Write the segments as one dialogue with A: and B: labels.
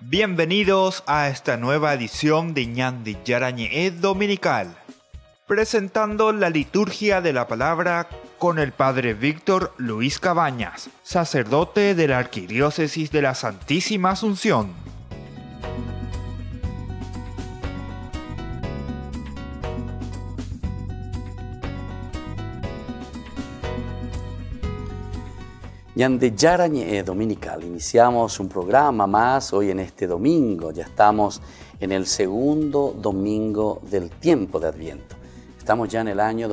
A: Bienvenidos a esta nueva edición de Ñandi Yarañe Dominical, presentando la liturgia de la palabra con el Padre Víctor Luis Cabañas, sacerdote de la Arquidiócesis de la Santísima Asunción.
B: Ñandi Yarañe Dominical, iniciamos un programa más hoy en este domingo. Ya estamos en el segundo domingo del tiempo de Adviento. Estamos ya en el año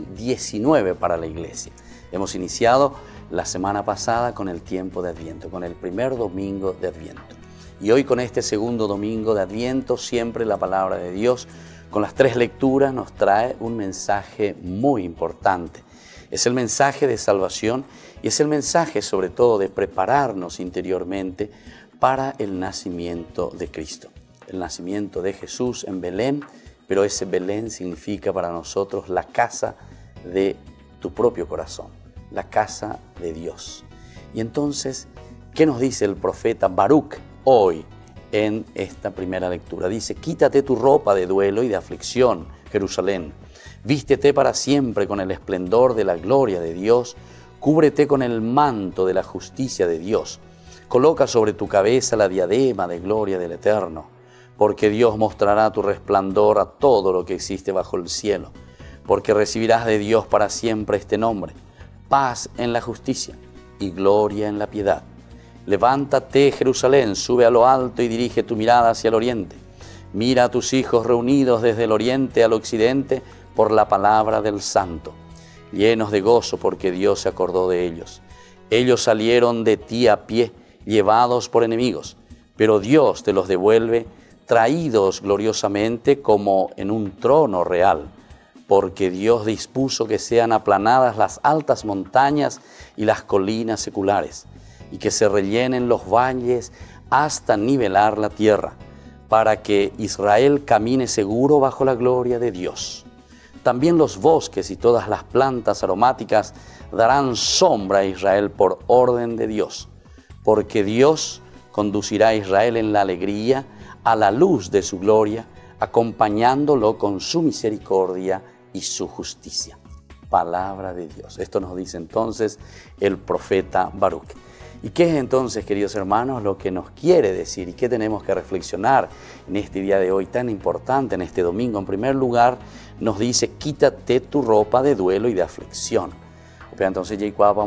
B: 2019 para la Iglesia. Hemos iniciado la semana pasada con el tiempo de Adviento, con el primer domingo de Adviento. Y hoy con este segundo domingo de Adviento, siempre la palabra de Dios, con las tres lecturas, nos trae un mensaje muy importante. Es el mensaje de salvación y es el mensaje sobre todo de prepararnos interiormente para el nacimiento de Cristo. El nacimiento de Jesús en Belén, pero ese Belén significa para nosotros la casa de tu propio corazón, la casa de Dios. Y entonces, ¿qué nos dice el profeta Baruch hoy en esta primera lectura? Dice, quítate tu ropa de duelo y de aflicción, Jerusalén. Vístete para siempre con el esplendor de la gloria de Dios, cúbrete con el manto de la justicia de Dios, coloca sobre tu cabeza la diadema de gloria del Eterno, porque Dios mostrará tu resplandor a todo lo que existe bajo el cielo, porque recibirás de Dios para siempre este nombre, paz en la justicia y gloria en la piedad. Levántate, Jerusalén, sube a lo alto y dirige tu mirada hacia el oriente. Mira a tus hijos reunidos desde el oriente al occidente, por la palabra del Santo, llenos de gozo porque Dios se acordó de ellos. Ellos salieron de ti a pie, llevados por enemigos, pero Dios te los devuelve, traídos gloriosamente como en un trono real, porque Dios dispuso que sean aplanadas las altas montañas y las colinas seculares, y que se rellenen los valles hasta nivelar la tierra, para que Israel camine seguro bajo la gloria de Dios. También los bosques y todas las plantas aromáticas darán sombra a Israel por orden de Dios, porque Dios conducirá a Israel en la alegría, a la luz de su gloria, acompañándolo con su misericordia y su justicia. Palabra de Dios. Esto nos dice entonces el profeta Baruch. ¿Y qué es entonces, queridos hermanos, lo que nos quiere decir y qué tenemos que reflexionar en este día de hoy tan importante, en este domingo? En primer lugar, nos dice, quítate tu ropa de duelo y de aflicción. Entonces,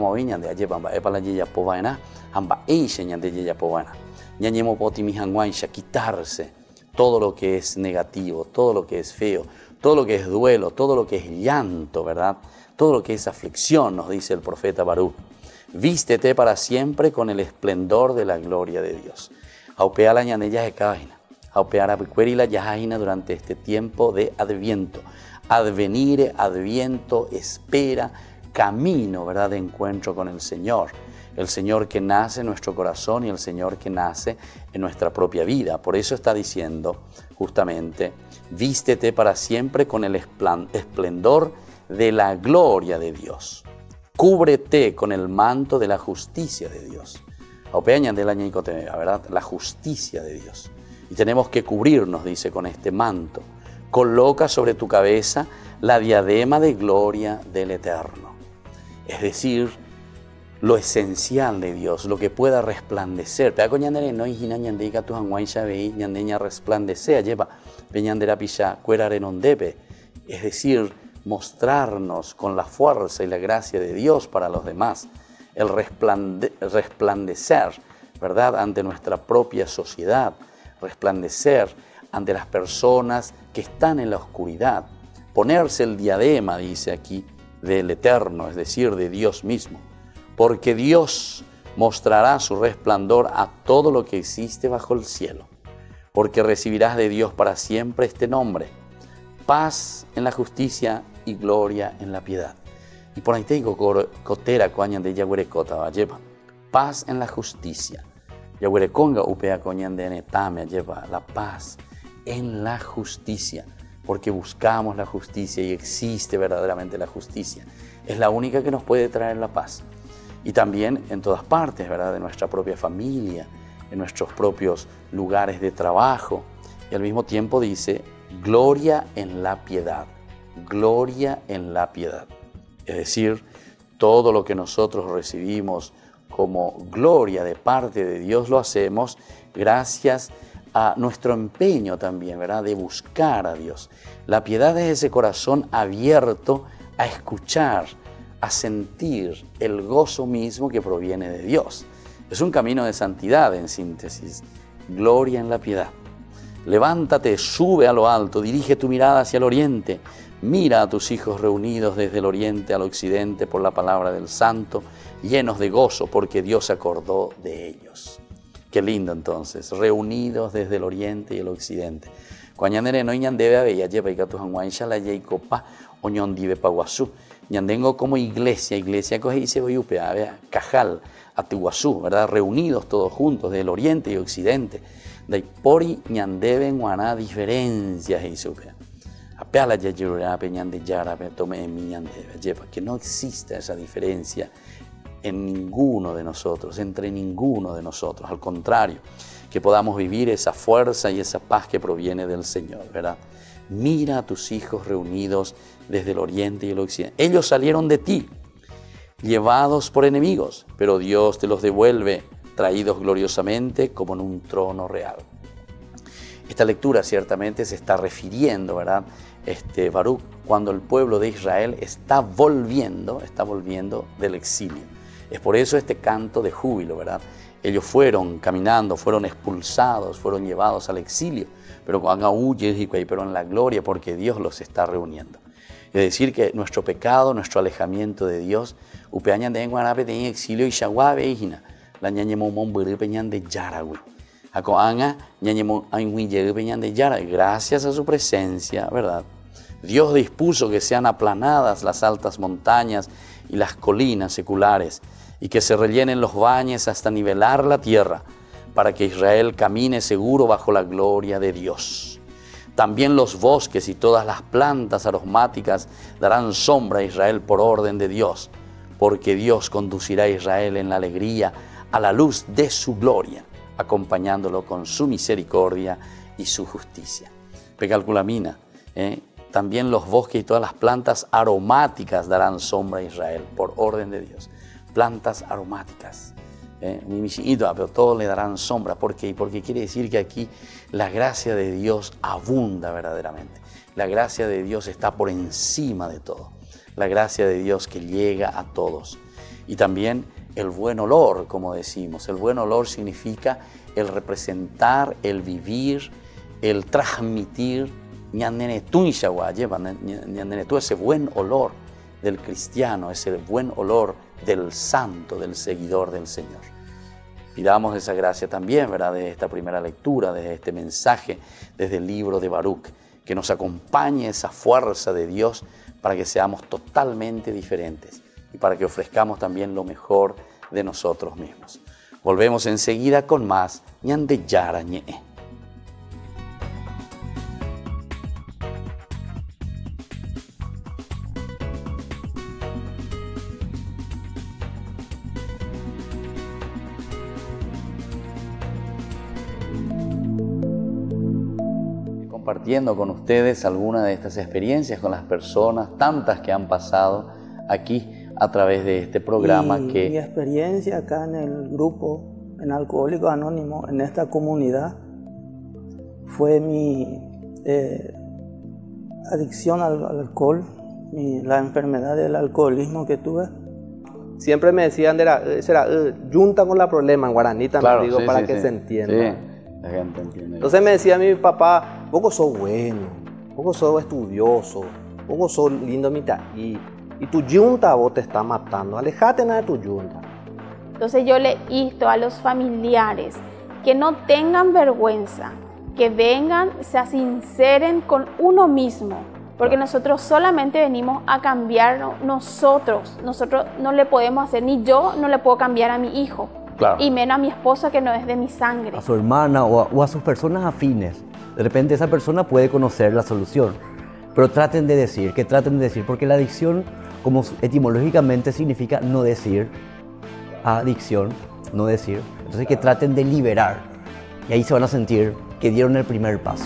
B: quitarse todo lo que es negativo, todo lo que es feo, todo lo que es duelo, todo lo que es llanto, ¿verdad? Todo lo que es aflicción, nos dice el profeta Baruch. Vístete para siempre con el esplendor de la gloria de Dios. Aupea la ñanella de cabina. Aupea la picuerila yajajina durante este tiempo de Adviento. Advenire, Adviento, espera, camino, ¿verdad? De encuentro con el Señor. El Señor que nace en nuestro corazón y el Señor que nace en nuestra propia vida. Por eso está diciendo justamente, vístete para siempre con el esplendor de la gloria de Dios. Cúbrete con el manto de la justicia de Dios. ¿Verdad? La justicia de Dios. Y tenemos que cubrirnos, dice, con este manto. Coloca sobre tu cabeza la diadema de gloria del Eterno. Es decir, lo esencial de Dios, lo que pueda resplandecer. Es decir, mostrarnos con la fuerza y la gracia de Dios para los demás, el resplandecer, ¿verdad?, ante nuestra propia sociedad, resplandecer ante las personas que están en la oscuridad, ponerse el diadema, dice aquí, del Eterno, es decir, de Dios mismo, porque Dios mostrará su resplandor a todo lo que existe bajo el cielo, porque recibirás de Dios para siempre este nombre, paz en la justicia y gloria en la piedad. Y por ahí tengo cotera coñan de Yaguerecota, lleva paz en la justicia. Yaguereconga upea coñan de Netame, lleva la paz en la justicia, porque buscamos la justicia y existe verdaderamente la justicia. Es la única que nos puede traer la paz. Y también en todas partes, ¿verdad? De nuestra propia familia, en nuestros propios lugares de trabajo. Y al mismo tiempo dice, gloria en la piedad, gloria en la piedad. Es decir, todo lo que nosotros recibimos como gloria de parte de Dios lo hacemos gracias a nuestro empeño también, ¿verdad?, de buscar a Dios. La piedad es ese corazón abierto a escuchar, a sentir el gozo mismo que proviene de Dios. Es un camino de santidad, en síntesis. Gloria en la piedad. Levántate, sube a lo alto, dirige tu mirada hacia el oriente. Mira a tus hijos reunidos desde el oriente al occidente por la palabra del Santo, llenos de gozo porque Dios se acordó de ellos. Qué lindo entonces, reunidos desde el oriente y el occidente. Cuañanere no ñandebe a bella lleva y catujanguancha la yeicopa o ñondive paguazú. Ñandengo como iglesia coge y se voy a cajal, atuguazú, ¿verdad? Reunidos todos juntos del oriente y occidente. De pori ñandebe guaná diferencias y supea. Apeala ya llora peñande yara tome mi ñandebe lleva que no exista esa diferencia en ninguno de nosotros, entre ninguno de nosotros. Al contrario, que podamos vivir esa fuerza y esa paz que proviene del Señor, ¿verdad? Mira a tus hijos reunidos desde el oriente y el occidente. Ellos salieron de ti, llevados por enemigos, pero Dios te los devuelve, traídos gloriosamente como en un trono real. Esta lectura ciertamente se está refiriendo, ¿verdad? Baruch, cuando el pueblo de Israel está volviendo del exilio. Es por eso este canto de júbilo, ¿verdad? Ellos fueron caminando, fueron expulsados, fueron llevados al exilio, pero en la gloria porque Dios los está reuniendo. Es decir, que nuestro pecado, nuestro alejamiento de Dios, upeañan de guanape en exilio y shaguabe hijina, la ñañemomón peñan de yaragüe. Acoanga ñañemon peñan de yaragüe, gracias a su presencia, ¿verdad? Dios dispuso que sean aplanadas las altas montañas y las colinas seculares, y que se rellenen los valles hasta nivelar la tierra, para que Israel camine seguro bajo la gloria de Dios. También los bosques y todas las plantas aromáticas darán sombra a Israel por orden de Dios, porque Dios conducirá a Israel en la alegría a la luz de su gloria, acompañándolo con su misericordia y su justicia. Pecalculamina, también los bosques y todas las plantas aromáticas darán sombra a Israel por orden de Dios. Plantas aromáticas, pero todos le darán sombra. ¿Por qué? Porque quiere decir que aquí la gracia de Dios abunda verdaderamente. La gracia de Dios está por encima de todo. La gracia de Dios que llega a todos. Y también el buen olor, como decimos. El buen olor significa el representar, el vivir, el transmitir ese buen olor del cristiano, ese buen olor del santo, del seguidor del Señor. Pidamos esa gracia también, ¿verdad?, de esta primera lectura, de este mensaje desde el libro de Baruch, que nos acompañe esa fuerza de Dios para que seamos totalmente diferentes y para que ofrezcamos también lo mejor de nosotros mismos. Volvemos enseguida con más ñande yara ñe'e. Compartiendo con ustedes algunas de estas experiencias con las personas, tantas que han pasado aquí a través de este programa.
C: Mi experiencia acá en el grupo, en Alcohólicos Anónimos, en esta comunidad, fue mi adicción al alcohol, la enfermedad del alcoholismo que tuve.
D: Siempre me decían, será junta con la problema en guaraní también,
B: claro,
D: digo,
B: sí,
D: para
B: sí,
D: que
B: sí.
D: se entienda.
B: Sí, la gente entiende.
D: Entonces me decía mi papá, vos sos bueno, vos sos estudioso, vos sos lindo y tu yunta vos te está matando, alejate de tu yunta.
E: Entonces yo le insto a los familiares que no tengan vergüenza, que vengan, se sinceren con uno mismo, porque nosotros solamente venimos a cambiar nosotros no le podemos hacer, ni yo no le puedo cambiar a mi hijo,
B: claro,
E: y menos a mi esposa que no es de mi sangre.
F: A su hermana o a sus personas afines. De repente esa persona puede conocer la solución, pero traten de decir, porque la adicción, como etimológicamente significa no decir, adicción, no decir. Entonces que traten de liberar y ahí se van a sentir que dieron el primer paso.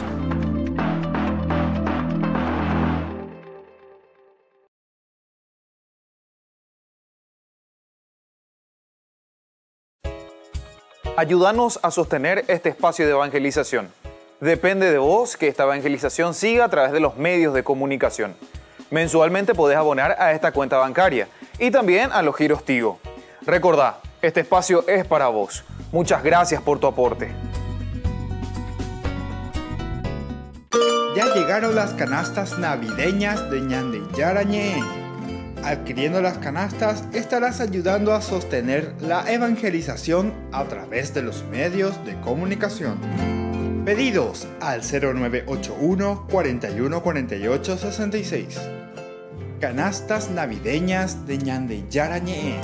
G: Ayúdanos a sostener este espacio de evangelización. Depende de vos que esta evangelización siga a través de los medios de comunicación. Mensualmente podés abonar a esta cuenta bancaria y también a los giros Tigo. Recordá, este espacio es para vos. Muchas gracias por tu aporte.
A: Ya llegaron las canastas navideñas de Ñande Yarañe. Adquiriendo las canastas estarás ayudando a sostener la evangelización a través de los medios de comunicación. Pedidos al 0981 41 48 66. Canastas navideñas de Ñande Yarañe.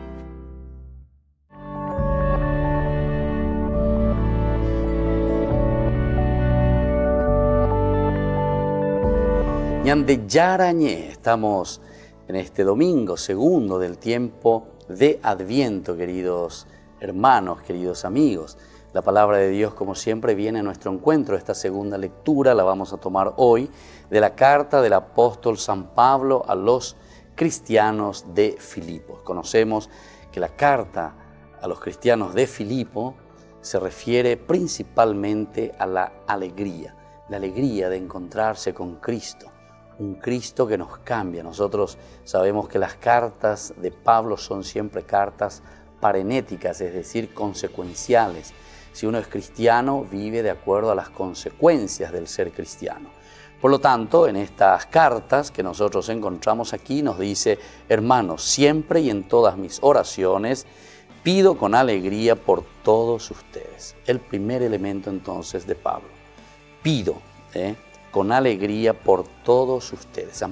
B: Ñande Yarañe, estamos en este domingo segundo del tiempo de Adviento, queridos hermanos, queridos amigos. La palabra de Dios, como siempre, viene a nuestro encuentro. Esta segunda lectura la vamos a tomar hoy de la carta del apóstol San Pablo a los cristianos de Filipos. Conocemos que la carta a los cristianos de Filipo se refiere principalmente a la alegría de encontrarse con Cristo. Un Cristo que nos cambia. Nosotros sabemos que las cartas de Pablo son siempre cartas parenéticas, es decir, consecuenciales. Si uno es cristiano, vive de acuerdo a las consecuencias del ser cristiano. Por lo tanto, en estas cartas que nosotros encontramos aquí, nos dice: hermanos, siempre y en todas mis oraciones, pido con alegría por todos ustedes. El primer elemento entonces de Pablo. Pido, con alegría por todos ustedes.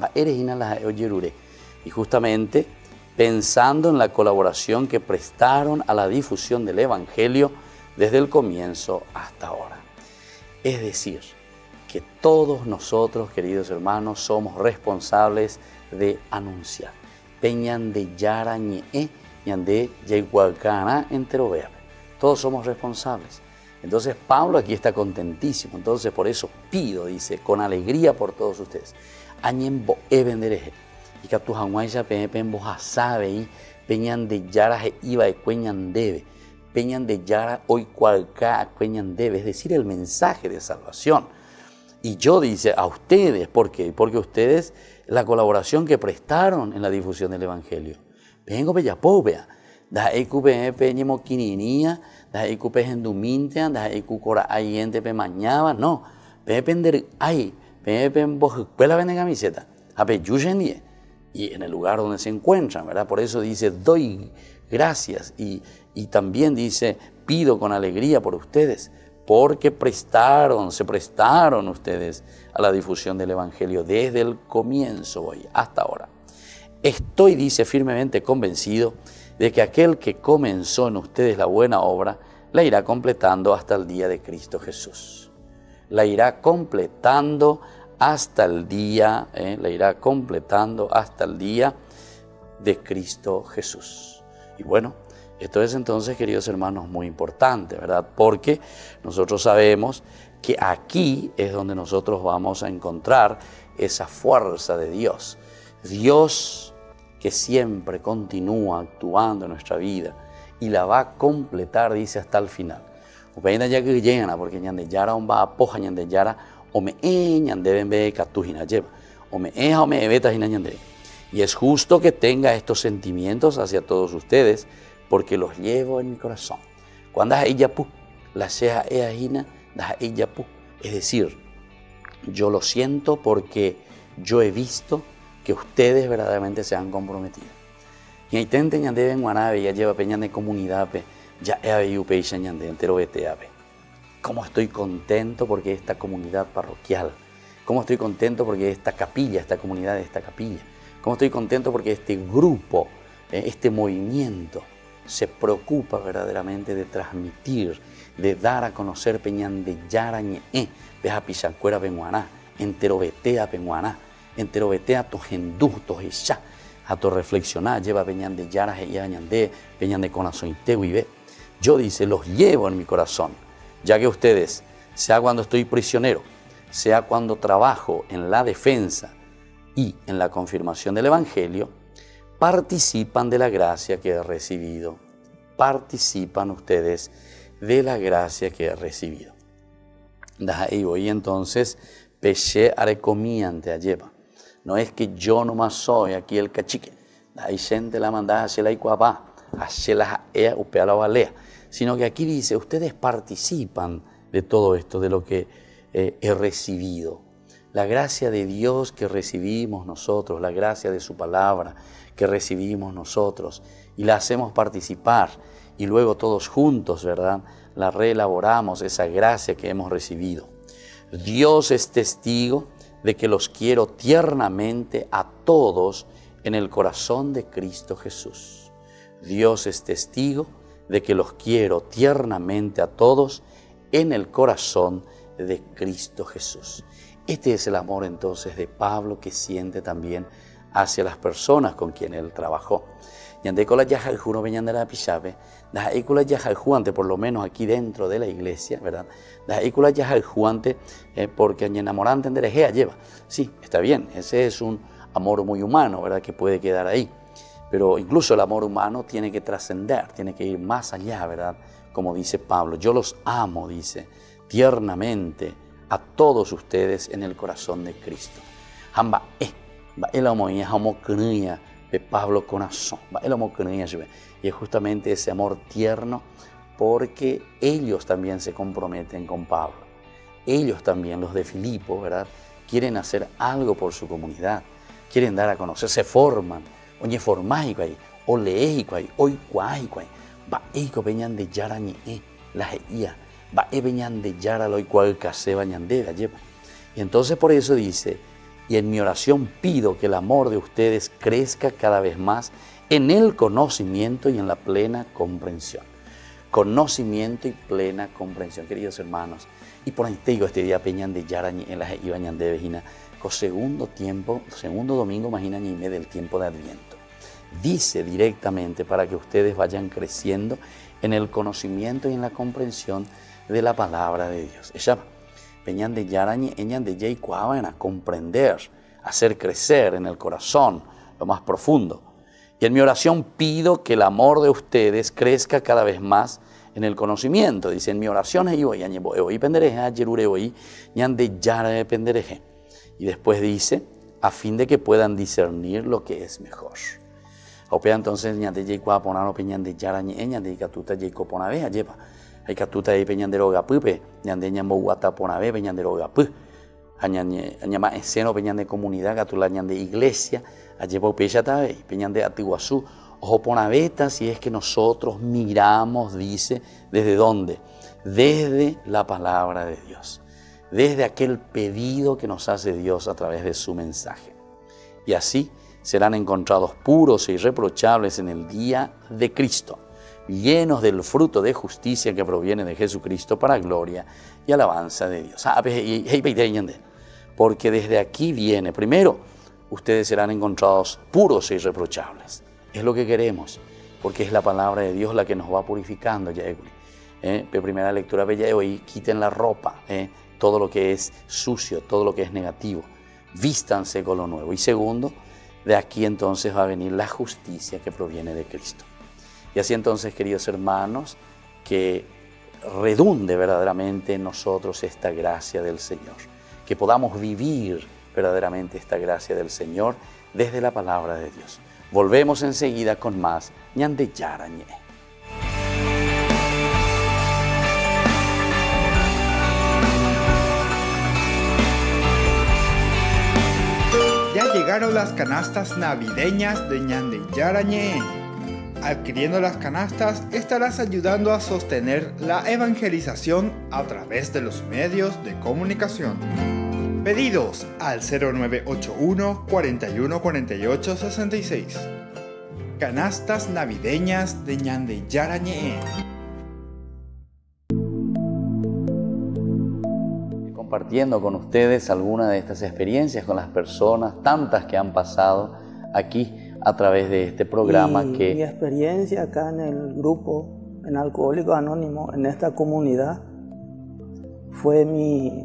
B: Y justamente pensando en la colaboración que prestaron a la difusión del Evangelio desde el comienzo hasta ahora. Es decir, que todos nosotros, queridos hermanos, somos responsables de anunciar. Peñande Yarañe, ñande Yeguacana enteroveabe. Todos somos responsables. Entonces Pablo aquí está contentísimo. Entonces por eso pido, dice, con alegría por todos ustedes. Añembo evendereje. Y que tu hanguaya peñen bojasabe y peñan de yara iba de cueñan debe. Peñan de yara hoy cualca cueñan debe. Es decir, el mensaje de salvación. Y yo, dice, a ustedes, ¿por qué? Porque ustedes, la colaboración que prestaron en la difusión del Evangelio. Vengo bellapobea. Da eku peñe moquininia. Da eku pejendumintia. Da eku cora ayente pe mañaba. No. Pepender ay. Pepen bojuela vende camiseta. Ape yuyendie. Y en el lugar donde se encuentran, ¿verdad? Por eso dice, doy gracias. Y también dice, pido con alegría por ustedes. Porque se prestaron ustedes a la difusión del Evangelio desde el comienzo hoy hasta ahora. Estoy, dice, firmemente convencido de que aquel que comenzó en ustedes la buena obra, la irá completando hasta el día de Cristo Jesús. La irá completando hasta el día, de Cristo Jesús. Y bueno, esto es entonces, queridos hermanos, muy importante, ¿verdad? Porque nosotros sabemos que aquí es donde nosotros vamos a encontrar esa fuerza de Dios. Dios que siempre continúa actuando en nuestra vida y la va a completar, dice, hasta el final. Porque ñande yara va a poja ñande yara o me ñande bembe catujina lleva o me beta ñande. Y es justo que tenga estos sentimientos hacia todos ustedes, porque los llevo en mi corazón. Cuando ella pu, la sea eajina, ella pu. Es decir, yo lo siento porque yo he visto que ustedes verdaderamente se han comprometido. Y ahí tente ñande en Guanabe, ya lleva peña de comunidad, ya eabe y ñande entero veteabe. Cómo estoy contento porque esta comunidad parroquial, cómo estoy contento porque esta capilla, esta comunidad de esta capilla, cómo estoy contento porque este grupo, este movimiento, se preocupa verdaderamente de transmitir, de dar a conocer Peñande Yarañe, Beja Pichacuera Benguaná, Enterobetea Benguaná, Enterobetea Tojendutos y ya, a to reflexionar, lleva Peñande Yaraje y Añande, Peñande Conazointe Huibe. Yo, dice, los llevo en mi corazón, ya que ustedes, sea cuando estoy prisionero, sea cuando trabajo en la defensa y en la confirmación del Evangelio, participan de la gracia que he recibido. Participan ustedes de la gracia que he recibido. Y hoy entonces, peche arecomiante lleva. No es que yo nomás soy aquí el cachique. Hay gente la manda a hacer la iguapá, a hacer la upea la balea. Sino que aquí dice, ustedes participan de todo esto, de lo que he recibido. La gracia de Dios que recibimos nosotros, la gracia de su palabra que recibimos nosotros y la hacemos participar y luego todos juntos, ¿verdad?, la reelaboramos, esa gracia que hemos recibido. Dios es testigo de que los quiero tiernamente a todos en el corazón de Cristo Jesús. Dios es testigo de que los quiero tiernamente a todos en el corazón de Cristo Jesús. Este es el amor entonces de Pablo que siente también hacia las personas con quien él trabajó. Yandecola yajaljuno beñandera pichabe, dajaícula yajaljuante, por lo menos aquí dentro de la iglesia, ¿verdad? Dajaícula yajaljuante, porque enamorante enderejea lleva. Sí, está bien, ese es un amor muy humano, ¿verdad?, que puede quedar ahí. Pero incluso el amor humano tiene que trascender, tiene que ir más allá, ¿verdad? Como dice Pablo, yo los amo, dice, tiernamente a todos ustedes en el corazón de Cristo. Hamba, el amor de Pablo corazón, y es justamente ese amor tierno, porque ellos también se comprometen con Pablo. Ellos también, los de Filipo, ¿verdad?, quieren hacer algo por su comunidad, quieren dar a conocer, se forman. Oye, formáico ahí, o leéico ahí, hoy cuáico ahí, va eico peñan de yara ni la geía, va peñan de yara lo cual case bañan de lleva. Y entonces por eso dice, y en mi oración pido que el amor de ustedes crezca cada vez más en el conocimiento y en la plena comprensión. Conocimiento y plena comprensión, queridos hermanos. Y por ahí te digo, este día peñan de yara ni en la geía bañan de vejina, con segundo domingo, imagínate, y medio del tiempo de Adviento. Dice directamente para que ustedes vayan creciendo en el conocimiento y en la comprensión de la palabra de Dios. Ella peñan de yarañe, eñan de yay cuaban a comprender, a hacer crecer en el corazón lo más profundo. Y en mi oración pido que el amor de ustedes crezca cada vez más en el conocimiento. Dice, en mi oración y pendereje, ayerureoí, ñan de yara pendereje. Y después dice, a fin de que puedan discernir lo que es mejor. Opea entonces, ñande yeikua ponano peñan de yarañe, ñande catuta yeiko ponave, ayepa. Hay catuta de peñan de rogapupe, ñande ñambo guata ponave, peñan de rogapu. Añama esceno peñan de comunidad, catula ñan de iglesia, ayepa upeya tabe, peñan de atiguazú. Ojo ponaveta, si es que nosotros miramos, dice, ¿desde dónde? Desde la palabra de Dios. Desde aquel pedido que nos hace Dios a través de su mensaje. Y así serán encontrados puros e irreprochables en el día de Cristo, llenos del fruto de justicia que proviene de Jesucristo para gloria y alabanza de Dios. Porque desde aquí viene, primero, ustedes serán encontrados puros e irreprochables. Es lo que queremos, porque es la palabra de Dios la que nos va purificando. Primera lectura, hoy quiten la ropa, todo lo que es sucio, todo lo que es negativo, vístanse con lo nuevo. Y segundo, de aquí entonces va a venir la justicia que proviene de Cristo. Y así entonces, queridos hermanos, que redunde verdaderamente en nosotros esta gracia del Señor, que podamos vivir verdaderamente esta gracia del Señor desde la palabra de Dios. Volvemos enseguida con más ñande yarañe.
A: Ya llegaron las canastas navideñas de ñande yarañe. Adquiriendo las canastas estarás ayudando a sostener la evangelización a través de los medios de comunicación. Pedidos al 0981 41 48 66. Canastas navideñas de ñande yarañe.
B: Compartiendo con ustedes algunas de estas experiencias con las personas, tantas que han pasado aquí a través de este programa.
C: Mi experiencia acá en el grupo, en Alcohólicos Anónimos, en esta comunidad, fue mi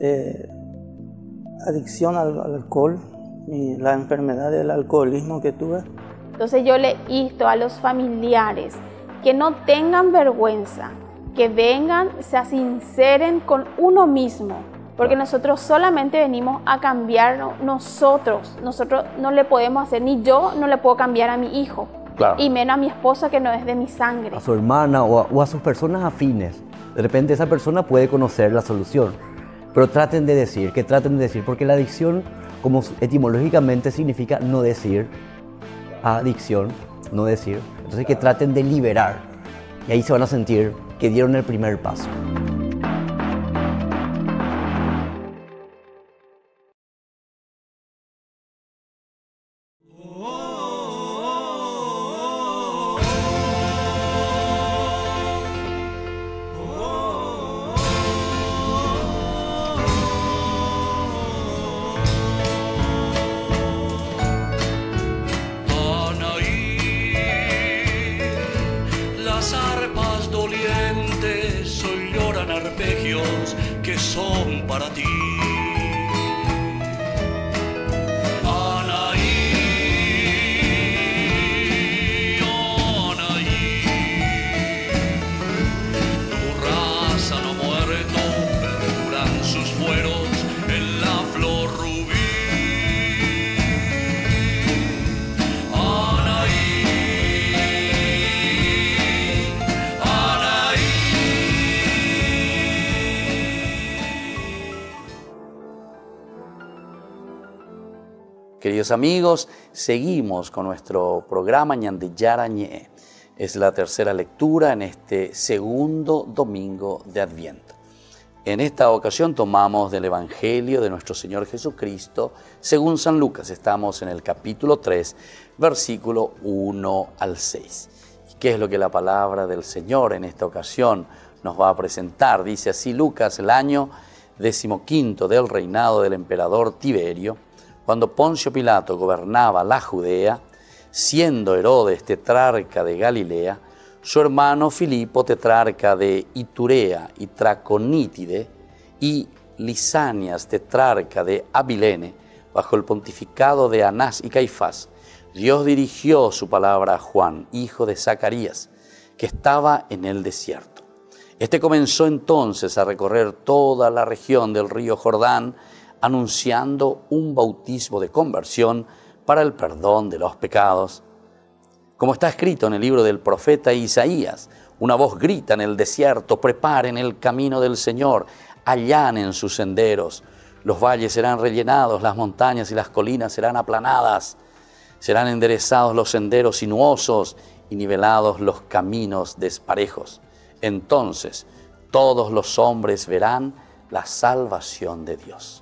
C: adicción al alcohol, la enfermedad del alcoholismo que tuve.
E: Entonces yo le insto a los familiares que no tengan vergüenza, que vengan, se sinceren con uno mismo, porque nosotros solamente venimos a cambiar nosotros no le podemos hacer, ni yo no le puedo cambiar a mi hijo,
B: Claro.
E: y menos a mi esposa que no es de mi sangre.
F: A su hermana o a sus personas afines. De repente esa persona puede conocer la solución, pero traten de decir, porque la adicción, como etimológicamente significa no decir, adicción, no decir, entonces que traten de liberar, y ahí se van a sentir que dieron el primer paso.
H: Las arpas dolientes hoy lloran arpegios que son para ti. Anaí, Anaí, tu raza no muerto perduran sus fueros en la flor rubí.
B: Queridos amigos, seguimos con nuestro programa Ñande Yara Ñe. Es la tercera lectura en este segundo domingo de Adviento. En esta ocasión tomamos del Evangelio de nuestro Señor Jesucristo según San Lucas. Estamos en el capítulo 3, versículo 1 al 6. ¿Y qué es lo que la palabra del Señor en esta ocasión nos va a presentar? Dice así Lucas: el año 15 del reinado del emperador Tiberio, cuando Poncio Pilato gobernaba la Judea, siendo Herodes tetrarca de Galilea, su hermano Filipo tetrarca de Iturea y Traconítide, y Lisanias tetrarca de Abilene, bajo el pontificado de Anás y Caifás, Dios dirigió su palabra a Juan, hijo de Zacarías, que estaba en el desierto. Este comenzó entonces a recorrer toda la región del río Jordán, anunciando un bautismo de conversión para el perdón de los pecados. Como está escrito en el libro del profeta Isaías, una voz grita en el desierto: preparen el camino del Señor, allanen sus senderos. Los valles serán rellenados, las montañas y las colinas serán aplanadas. Serán enderezados los senderos sinuosos y nivelados los caminos desparejos. Entonces todos los hombres verán la salvación de Dios.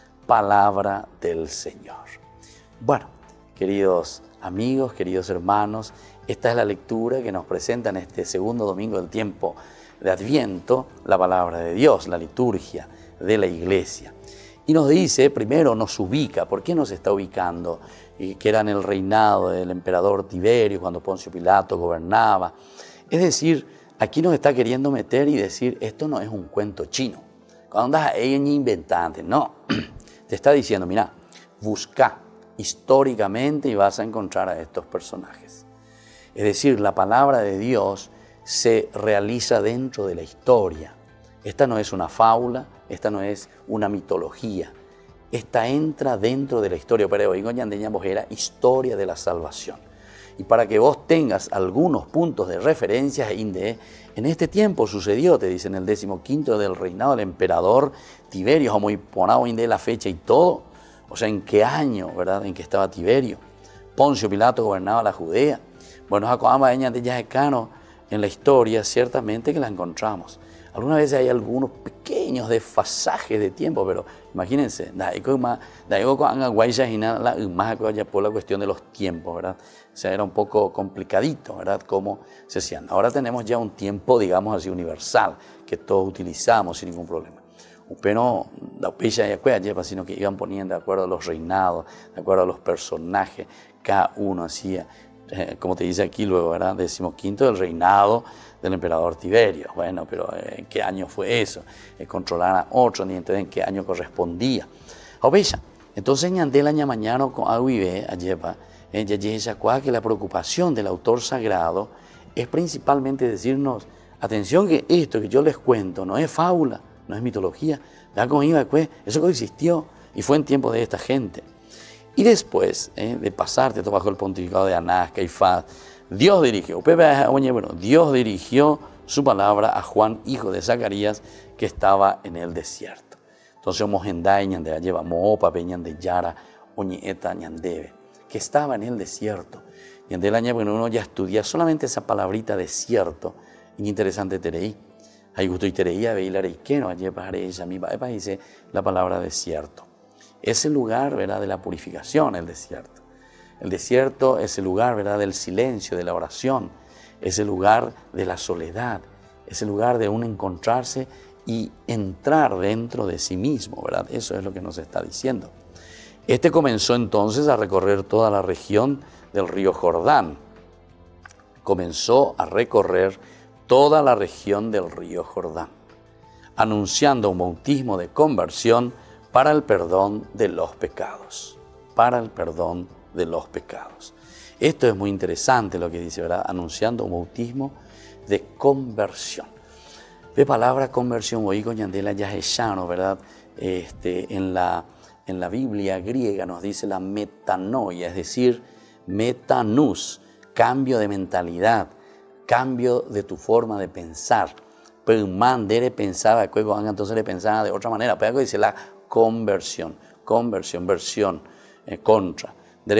B: Palabra del Señor. Bueno, queridos amigos, queridos hermanos, esta es la lectura que nos presenta en este segundo domingo del tiempo de Adviento, la palabra de Dios, la liturgia de la Iglesia. Y nos dice, primero nos ubica. ¿Por qué nos está ubicando? Que era en el reinado del emperador Tiberio, cuando Poncio Pilato gobernaba. Es decir, aquí nos está queriendo meter y decir, esto no es un cuento chino. Cuando andas ahí inventando, no. Te está diciendo, mira, busca históricamente y vas a encontrar a estos personajes. Es decir, la palabra de Dios se realiza dentro de la historia. Esta no es una fábula, esta no es una mitología. Esta entra dentro de la historia, pero hoy era historia de la salvación. Y para que vos tengas algunos puntos de referencia, en este tiempo sucedió, te dicen, el 15 del reinado del emperador Tiberio, como ponado la fecha y todo, o sea, en qué año, ¿verdad?, en que estaba Tiberio. Poncio Pilato gobernaba la Judea. Bueno, en la historia, ciertamente que la encontramos. Algunas veces hay algunos pequeños desfasajes de tiempo, pero imagínense, por la cuestión de los tiempos, ¿verdad? O sea, era un poco complicadito, ¿verdad?, cómo se hacían. Ahora tenemos ya un tiempo, digamos así, universal, que todos utilizamos sin ningún problema. Pero sino que iban poniendo de acuerdo a los reinados, de acuerdo a los personajes, cada uno hacía como te dice aquí luego, ¿verdad? 15º del reinado del emperador Tiberio. Bueno, pero ¿en qué año fue eso? Controlaban a otros, ni entonces en qué año correspondía. Entonces, ñandé la mañana con aguibe, ayepa, ya que la preocupación del autor sagrado es principalmente decirnos, atención que esto que yo les cuento no es fábula, no es mitología, vean cómo iba después, eso existió y fue en tiempo de esta gente. Y después de pasarte todo bajo el pontificado de Anás, Caifás, Dios dirigió su palabra a Juan, hijo de Zacarías, que estaba en el desierto. Entonces, Mohendai, ñandea, lleva Moopa, Peñande, Yara, Oñieta, ñandebe, que estaba en el desierto. Y en el año, bueno, uno ya estudia solamente esa palabrita desierto, y interesante tereí. Hay gusto y tereía, veíla reiqueno, ayer pajaré ella, mi papá dice la palabra desierto. Es el lugar, ¿verdad?, de la purificación, el desierto. El desierto es el lugar, ¿verdad?, del silencio, de la oración. Es el lugar de la soledad. Es el lugar de uno encontrarse y entrar dentro de sí mismo, ¿verdad? Eso es lo que nos está diciendo. Este comenzó entonces a recorrer toda la región del río Jordán. Comenzó a recorrer toda la región del río Jordán, anunciando un bautismo de conversión para el perdón de los pecados. Para el perdón de los pecados. Esto es muy interesante lo que dice, ¿verdad? Anunciando un bautismo de conversión. De palabra conversión, oigo ñandela yaheshano, ¿verdad? En la Biblia griega nos dice la metanoia, es decir, metanus, cambio de mentalidad, cambio de tu forma de pensar. Pero un man debe pensar, entonces le pensaba de otra manera. Pero dice la conversión, versión, contra.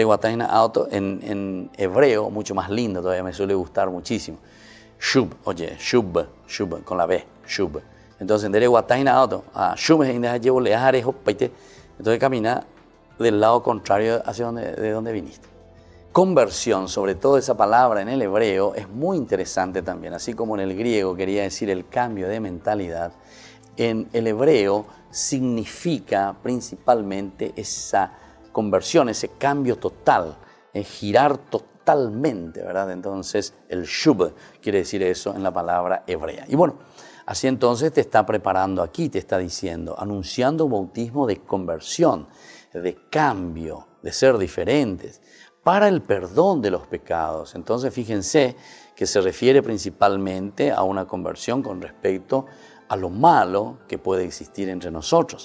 B: En hebreo, mucho más lindo, todavía me suele gustar muchísimo. Shub, shub, con la B, shub. Entonces, shub entonces camina del lado contrario hacia de donde viniste. Conversión, sobre todo esa palabra en el hebreo, es muy interesante también. Así como en el griego quería decir el cambio de mentalidad, en el hebreo significa principalmente esa conversión, ese cambio total, girar totalmente, ¿verdad? Entonces, el shub quiere decir eso en la palabra hebrea. Y bueno, así entonces te está preparando aquí, te está diciendo, anunciando un bautismo de conversión, de cambio, de ser diferentes, para el perdón de los pecados. Entonces, fíjense que se refiere principalmente a una conversión con respecto a lo malo que puede existir entre nosotros.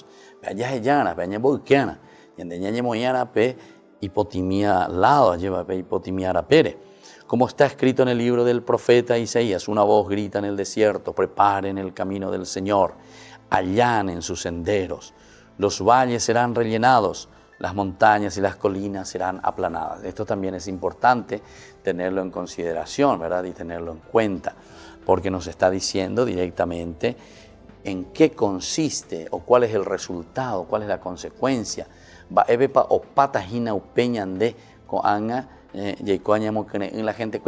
B: Como está escrito en el libro del profeta Isaías, una voz grita en el desierto, preparen el camino del Señor, allanen sus senderos, los valles serán rellenados, las montañas y las colinas serán aplanadas. Esto también es importante tenerlo en consideración, ¿verdad? Y tenerlo en cuenta, porque nos está diciendo directamente en qué consiste o cuál es el resultado, cuál es la consecuencia. La gente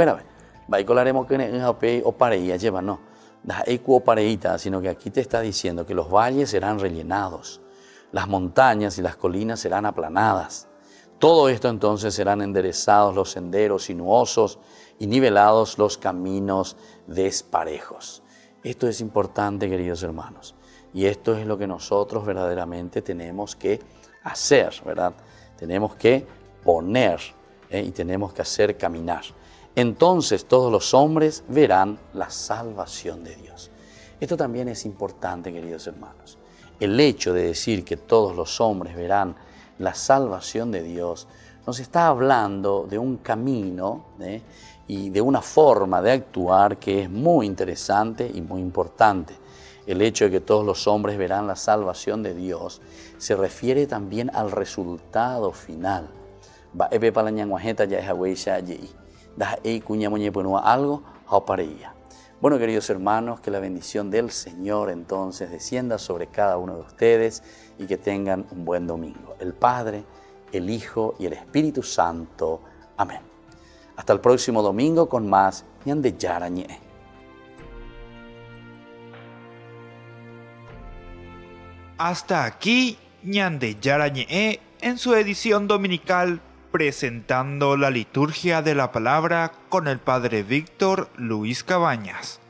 B: sino que aquí te está diciendo que los valles serán rellenados, las montañas y las colinas serán aplanadas. Todo esto entonces serán enderezados los senderos sinuosos y nivelados los caminos desparejos. Esto es importante, queridos hermanos, y esto es lo que nosotros verdaderamente tenemos que hacer, ¿verdad? Tenemos que poner y tenemos que hacer caminar. Entonces todos los hombres verán la salvación de Dios. Esto también es importante, queridos hermanos. El hecho de decir que todos los hombres verán la salvación de Dios nos está hablando de un camino y de una forma de actuar que es muy interesante y muy importante. El hecho de que todos los hombres verán la salvación de Dios se refiere también al resultado final. Bueno, queridos hermanos, que la bendición del Señor entonces descienda sobre cada uno de ustedes y que tengan un buen domingo. El Padre, el Hijo y el Espíritu Santo. Amén. Hasta el próximo domingo con más ñande yarañe.
A: Hasta aquí ñande yarañe en su edición dominical presentando la liturgia de la palabra con el Padre Víctor Luis Cabañas.